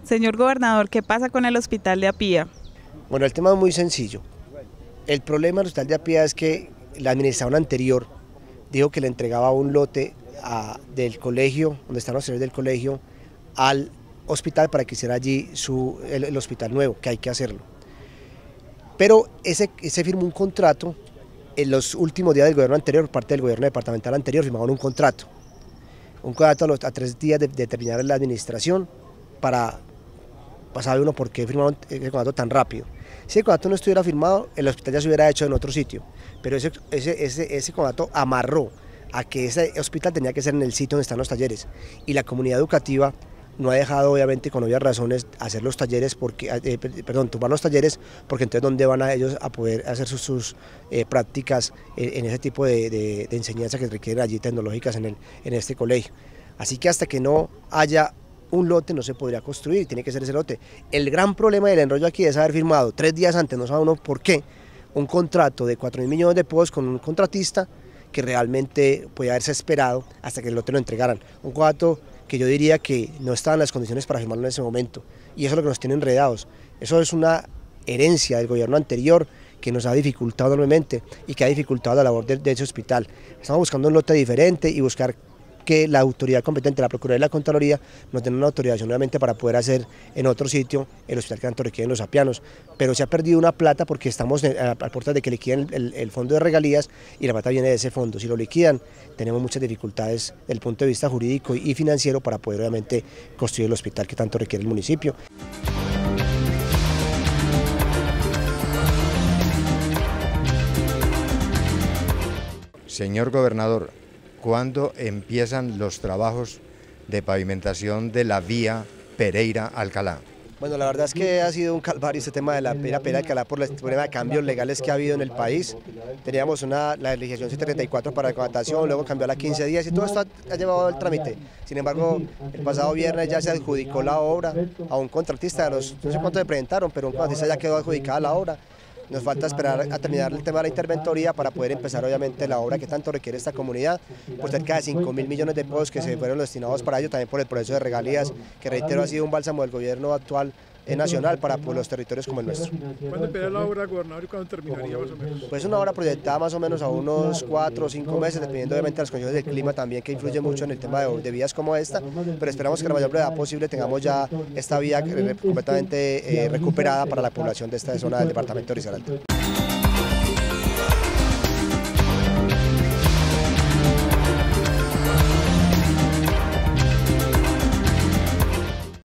Señor gobernador, ¿qué pasa con el hospital de Apía? Bueno, el tema es muy sencillo. El problema del hospital de Apía es que la administración anterior dijo que le entregaba un lote del colegio, donde están los señores del colegio, al hospital para que hiciera allí el hospital nuevo, que hay que hacerlo. Pero ese firmó un contrato en los últimos días del gobierno anterior, por parte del gobierno departamental anterior, firmaron un contrato a 3 días de terminar la administración sabe uno por qué firmaron el contrato tan rápido. Si el contrato no estuviera firmado, el hospital ya se hubiera hecho en otro sitio, pero ese contrato amarró a que ese hospital tenía que ser en el sitio donde están los talleres, y la comunidad educativa no ha dejado, obviamente con obvias razones, hacer los talleres, tomar los talleres, porque entonces ¿dónde van ellos a poder hacer sus prácticas en ese tipo de enseñanza que requieren allí tecnológicas en este colegio? Así que hasta que no haya un lote no se podría construir, tiene que ser ese lote. El gran problema del enrollo aquí es haber firmado 3 días antes, no sabe uno por qué, un contrato de 4.000 millones de pesos con un contratista que realmente podía haberse esperado hasta que el lote lo entregaran. Un contrato que yo diría que no estaban en las condiciones para firmarlo en ese momento, y eso es lo que nos tiene enredados. Eso es una herencia del gobierno anterior que nos ha dificultado enormemente y que ha dificultado la labor de ese hospital. Estamos buscando un lote diferente y buscar que la autoridad competente, la Procuraduría y la Contraloría, nos den una autorización nuevamente para poder hacer en otro sitio el hospital que tanto requieren los apianos. Pero se ha perdido una plata porque estamos a puertas de que liquiden el fondo de regalías, y la plata viene de ese fondo. Si lo liquidan, tenemos muchas dificultades desde el punto de vista jurídico y financiero para poder obviamente construir el hospital que tanto requiere el municipio. Señor gobernador, ¿cuándo empiezan los trabajos de pavimentación de la vía Pereira-Alcalá? Bueno, la verdad es que ha sido un calvario este tema de la vía Pereira-Alcalá por el problema de cambios legales que ha habido en el país. Teníamos la legislación 134 para la contratación, luego cambió a la 15 días y todo esto ha llevado el trámite. Sin embargo, el pasado viernes ya se adjudicó la obra a un contratista, no sé cuánto se presentaron, pero un contratista ya quedó adjudicada la obra. Nos falta esperar a terminar el tema de la interventoría para poder empezar obviamente la obra que tanto requiere esta comunidad, por cerca de 5.000 millones de pesos que se fueron destinados para ello, también por el proceso de regalías, que reitero ha sido un bálsamo del gobierno actual nacional para los territorios como el nuestro. ¿Cuándo empieza la obra, gobernador, y cuándo terminaría más o menos? Pues una obra proyectada más o menos a unos 4 o 5 meses, dependiendo obviamente de las condiciones del clima también, que influye mucho en el tema de vías como esta, pero esperamos que a la mayor brevedad posible tengamos ya esta vía completamente recuperada para la población de esta zona del departamento de Risaralda.